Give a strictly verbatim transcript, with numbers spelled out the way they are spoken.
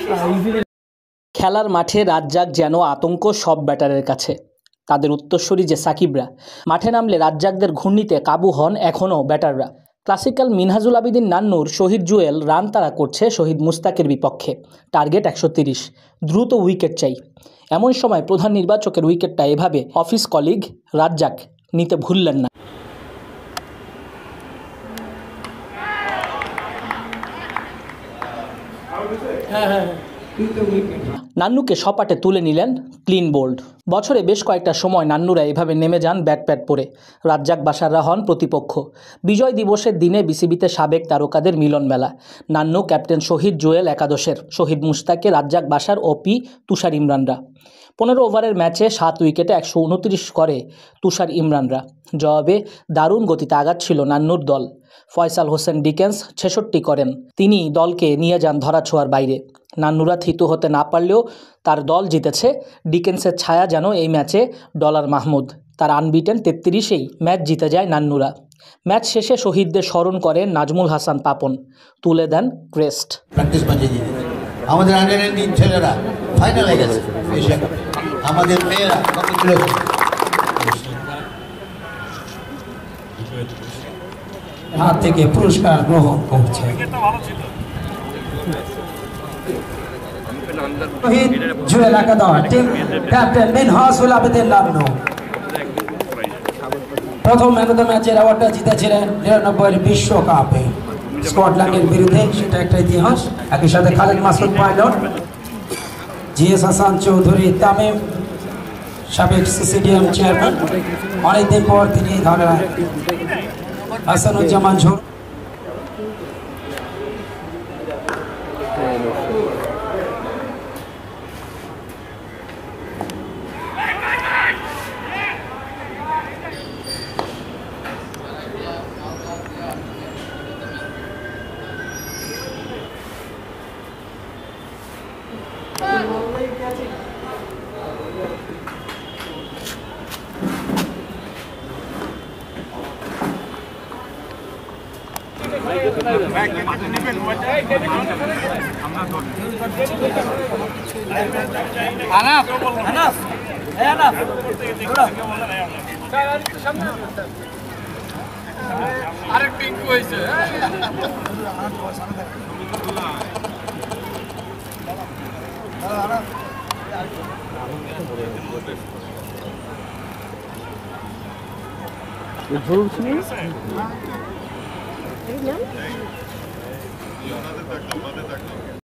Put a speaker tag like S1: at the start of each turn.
S1: খেলার মাঠে রাজ্জাক যেন আতঙ্ক সব ব্যাটারের কাছে। তাদের উত্তরসূরি যে সাকিবরা, মাঠে নামলে রাজ্জাকদের ঘূর্ণিতে কাবু হন এখনও ব্যাটাররা। ক্লাসিক্যাল মিনহাজুল আবিদিন নান্নুর শহীদ জুয়েল রান তাড়া করছে শহীদ মুস্তাকের বিপক্ষে। টার্গেট একশো তিরিশ, দ্রুত উইকেট চাই। এমন সময় প্রধান নির্বাচকের উইকেটটা এভাবে অফিস কলিগ রাজ্জাক নিতে ভুললেন না। নান্নুকে সপাটে তুলে নিলেন ক্লিন বোল্ড। বছরে বেশ কয়েকটা সময় নান্নুরা এভাবে নেমে যান ব্যাট প্যাট পরে। রাজ্জাক বাশাররা হন প্রতিপক্ষ। বিজয় দিবসের দিনে বিসিবিতে সাবেক তারকাদের মিলন মেলা। নান্নু, ক্যাপ্টেন শহীদ জুয়েল একাদশের, শহীদ মুস্তাকে, রাজ্জাক বাশার ও পি তুষার ইমরানরা। পনেরো ওভারের ম্যাচে সাত উইকেটে একশো উনত্রিশ করে তুষার ইমরানরা। জবাবে দারুণ গতিতে আগাচ্ছিল নান্নুর দল। ফয়সাল হোসেন ডিকেন্স ছেষট্টি করেন। তিনি দলকে নিয়ে যান ধরাছোঁয়ার বাইরে। নান্নুরা থিতু হতে না পারলেও তার দল জিতেছে। ডিকেন্সের ছায়া যেন এই ম্যাচে ডলার মাহমুদ। তার আনবিটেন তেত্রিশেই ম্যাচ জিতে যায় নান্নুরা। ম্যাচ শেষে শহীদদের স্মরণ করেন নাজমুল হাসান পাপন, তুলে দেন ক্রেস্ট।
S2: প্র্যাকটিস ম্যাচে জিতে আমাদের আন্ডার নাইনটিন ছেলেরা ফাইনালে গেছে। আমাদের মেয়েরা
S3: হাত থেকে পুরস্কার গ্রহণ করছে শহীদ জুয়েল একাদশ টিম ক্যাপ্টেন মিনহাজুল আবিদিন নান্নু। প্রথম ম্যান অফ দ্য ম্যাচের অ্যাওয়ার্ডটা জিতেছিলেন নিরানব্বই বিশ্বকাপে স্কটল্যান্ডের বিরুদ্ধে, সেটা একটা ইতিহাস। একই সাথে Khaled Masud pilot, G S Hasan Chowdhury Tamim, সাবেক সিসিডিএম চেয়ারম্যান। অনেকদিন পর তিনি ধরা হাসানুজ্জামান ঝোর।
S4: আরেক পিঙ্কু হয়েছে।